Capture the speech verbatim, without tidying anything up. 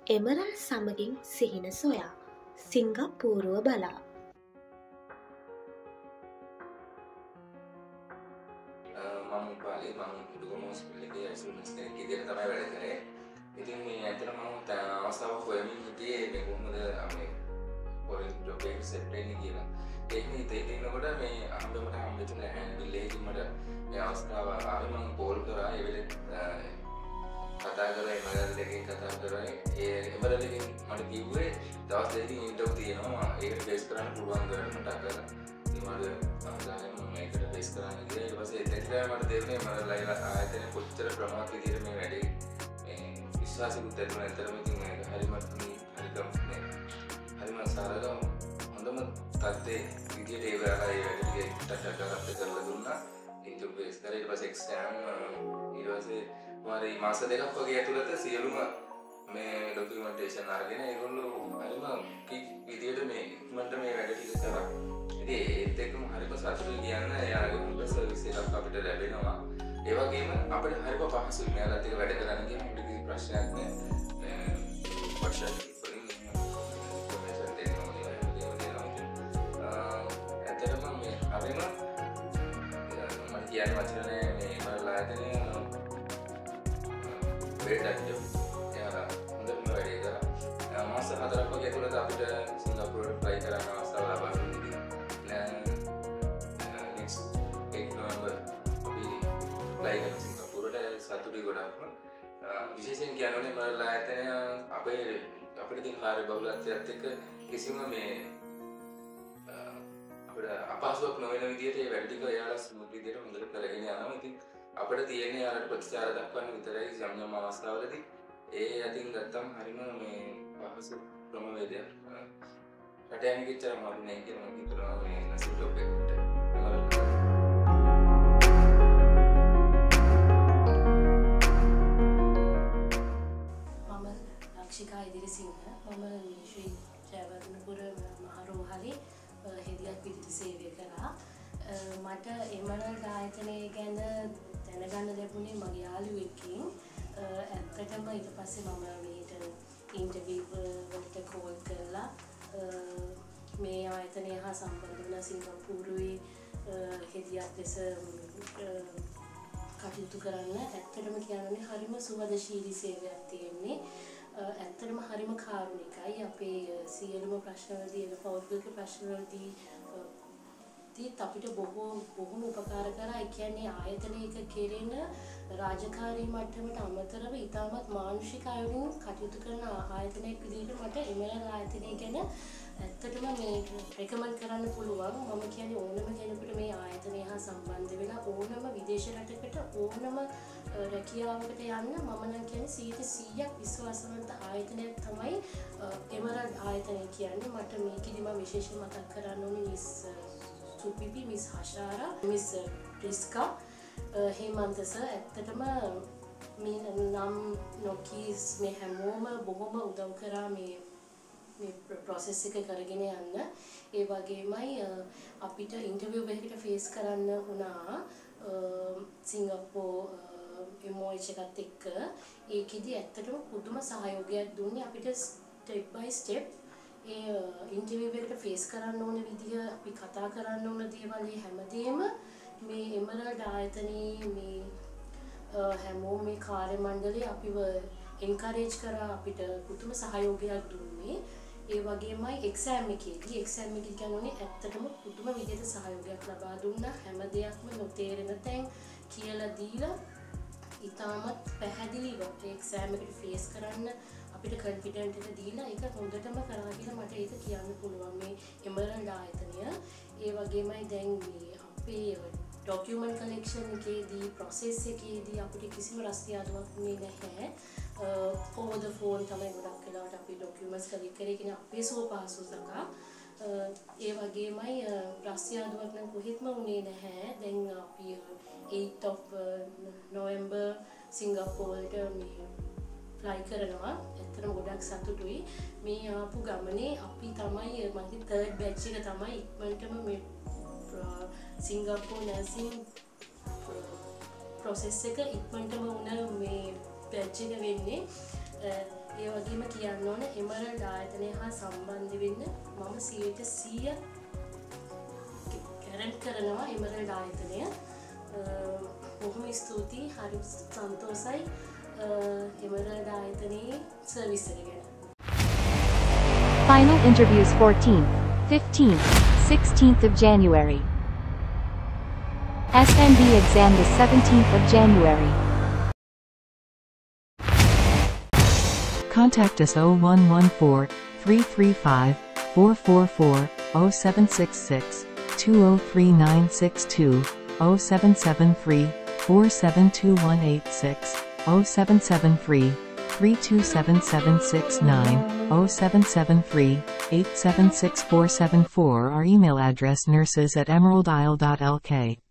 එමරල් සමගින් සිහින සොයා සිංගප්පූරුව බලා මම පාලි මම දුගම හොස්පිටල් එකේ ඇක්සිඩන්ට්ස් කෙනෙක් විදියට තමයි වැඩ කරේ. ඉතින් මේ ඇත්තට මම අවස්ථාවක් හොයමින් හිටියේ මේ කොහොමද මේ පොලිස් ජොබ් එක සෙට් වෙන්නේ කියලා. ඒක හිතේ ඉන්නකොට මේ අහඹමට හම්බෙච්ච හැන්ඩල් එකකින් මට මේ අවස්ථාව ආවේ. මම කෝල් කරා ඒ වෙලේ කතා කරලා එමරල් එකකින් කතා කරා. ඒ එමරල් එකකින් මට කිව්වේ දවස් දෙකකින් ඉන්ටර්විව් තියෙනවා. ඒකට බේස් කරන්න පුළුවන් කියලා මට අකලා. ඉතින් මට අහගානේ මම මේකට බේස් කරන්න ගියා. ඊට පස්සේ එතනදී මට තේරුණේ මම ආයතන කොච්චර ප්‍රමාණයක් විදියට මේ වැඩේ මේ විශ්වාසිකුත් ඇතුළේ ඇතරම ඉතින් මේක හරිම හරිකම් මේ හරිම සරල හොඳම තත්ත්වයේ විදියට ඒ වෙලාවේ ඒ වැඩ ටික ටටට කරලා දුන්නා. ඉන්ටර්විව් බේස් කරලා ඊට පස්සේ එක්සෑම් ඊට පස්සේ මාරි මාස දෙකක් වගේ ඇතුළත සියලුම මේ ඩොකියුමන්ටේෂන් අරගෙන ඒගොල්ලෝ හරිම කික් විදියට මේ ඉක්මනට මේ වැඩ ටික කරා. ඉතින් ඒත් එක්කම හරිම සතුටුයි කියන්න එයාගේ හොඳ සර්විස් එකක් අපිට ලැබෙනවා. ඒ වගේම අපිට හරිම පහසුයි මෙයාලත් එක්ක වැඩ කරන්න කියන අපිට කිසි ප්‍රශ්නයක් නැහැ. මේ වර්ෂන් වලින් ඉන්ෆර්මේෂන් දෙනවා දෙනවා. ඇත්තටම මේ හරිම මම කියන්න වචන නැහැ මේ මරලා ආයතනය බෙහෙතක් එයාලා හොඳටම වැඩේ කරා. මාස හතරක් වගේ ඇතුළත අපිට සිංගප්පූරුවට ෆ්ලයි කරන්න අවස්ථාව ලබා දුන්නා. next eight November අපි ෆ්ලයි කරන සිංගප්පූරුවට සතුටුයි ගොඩක්ම. විශේෂයෙන් කියනෝනේ මරලා ආයතනය අපේ අපිට තියෙන කාර්ය බහුලත්වයත් එක්ක කිසිම මේ අපිට අපහසුයක් නොවන විදිහට මේ වැඩ ටික එයාලා ස්මූත් විදිහට හොඳට කරගෙන යනවා. ඉතින් අපිට තියෙන්නේ යාලට ප්‍රතිචාර දක්වන්න විතරයි යම් යම් අවස්ථාවලදී. ඒ අතින් ගත්තම හරිම මේ පහසු ක්‍රමවේදයක්. රට යන කිච්චර අමාරු නෑ කියලා මම හිතනවා මේ නසිබ් ජොබ් එකට. මම ලක්ෂිකා ඉදිරිසිංහ. මම ශ්‍රී ජයවර්ධනපුර මහරෝහලේ හෙදියක් විදිහට සේවය කළා. මට එමරල් ආයතනය ගැන දැනගන්න ලැබුණේ මගේ යාළුවෙක්ගෙන්. ඇත්තටම ඊට පස්සේ මම මේට ඉන්ටර්විව් වලට කෝල් කරලා මේ ආයතනය හා සම්බන්ධ වුණා. සිංගප්පූරුවේ හෙදියක් ලෙස කටයුතු කරන්න. ඇත්තටම කියන්නේ හරිම සුවදශීලී සේවයක් තියෙන්නේ. ඇත්තටම හරිම කාරුණිකයි. අපේ සියලුම ප්‍රශ්නවලදී එන පෞද්ගලික ප්‍රශ්නවලදී අපිට බොහෝ බොහොම උපකාර කරා. ඒ කියන්නේ ආයතනයක කෙරෙන රාජකාරී මට්ටමට අමතරව ඉතාමත් මානුෂික අයුරින් කටයුතු කරන ආයතනයක් විදිහට මට එමරල් ආයතනය ගැන ඇත්තටම මේ රෙකමන්ඩ් කරන්න පුළුවන්. මම කියන්නේ ඕනම කෙනෙකුට මේ ආයතනය හා සම්බන්ධ වෙලා ඕනම විදේශ රටකට ඕනම රැකියාවකට යන්න මම නම් කියන්නේ සීයට සීයක් විශ්වාසවන්ත ආයතනයක් තමයි එමරල් ආයතනය කියන්නේ. මට මේකෙදි මම විශේෂයෙන් මතක් කරන්න ඕනේ miss Supipi, miss Hashara, miss Riska, Hemantha sir. ඇත්තටම මේ නම් නොකීස් මේ හැමෝම බොහොම උදව් කරා මේ මේ process එක කරගෙන යන්න. ඒ වගේමයි අපිට ඉන්ටර්විව් එකකට ෆේස් කරන්න වුණා සිංගප්පූර් එම් ඕ එච් එකත් එක්ක. ඒකෙදි ඇත්තටම පුදුම සහයෝගයක් දුන්නේ අපිට ස්ටෙප් බයි ස්ටෙප්. ඒ ඉන්ටර්විව් එකට ෆේස් කරන්න ඕන විදිය, අපි කතා කරන්න ඕන දේවල් හැමදේම මේ එමරල් ආයතනයේ මේ හැමෝම මේ කාර්ය මණ්ඩලය අපිව එන්කරේජ් කරා. අපිට පුදුම සහයෝගයක් දුන්නේ. ඒ වගේමයි එක්සෑම් එකේදී එක්සෑම් එකේ කියන්නේ ඇත්තටම පුදුම විදිහට සහයෝගයක් ලබා දුන්නා. හැම දෙයක්ම නොතේරෙන තැන් කියලා දීලා ඉතාමත් පැහැදිලිව එක්සෑම් එකට ෆේස් කරන්න අපිට කොන්ෆිඩන්ට් එක දීලා ඒක හොඳටම කරා කියලා මට ඒක කියන්න පුළුවන් මේ එමරල් ආයතනය. ඒ වගේමයි දැන් මේ අපේ ඩොකියුමන්ට් කලෙක්ෂන් එකේදී ප්‍රොසෙස් එකේදී අපිට කිසිම රස්තියාදුවක් නෙන්නේ නැහැ. ඕවර් ද ෆෝන් තමයි ගොඩක් වෙලාවට අපි ඩොකියුමන්ට්ස් කලෙක්ට් කරේ කියන අපේ සුවපහසු සකා. ඒ වගේමයි රස්තියාදුවක් නම් කොහෙත්ම උනේ නැහැ. දැන් අපි eighth of November සිංගප්පූරුවට මේ ෆ්ලයි කරනවා. ඇත්තටම ගොඩක් සතුටුයි. මේ ආපු ගමනේ අපි තමයි මම තර්ඩ් බැච් එක තමයි ඉක්මනටම මේ සිංගප්පූර් නර්සින් ප්‍රොසෙස් එක ඉක්මනටම උන මේ බැච් එක වෙන්නේ. ඒ වගේම කියන්න ඕන එමරල්ඩ් ආයතනය හා සම්බන්ධ වෙන්න මම සියයට සීය ගැරන්ට් කරනවා එමරල්ඩ් ආයතනය. බොහොම ස්තුතියි. හරි සන්තෝසයි එමරල්ඩ් ආයතනයේ සර්විස් එක ගැන. Final interviews fourteenth, fifteenth, sixteenth of January. S M B exam the seventeenth of January. Contact us oh one one four, three three five, four four four, oh seven six six, two oh three nine six two, oh seven seven three, four seven two one eight six, oh seven seven three, three two seven seven six nine, oh seven seven three, eight seven six four seven four. Our email address nurses at emerald isle dot L K.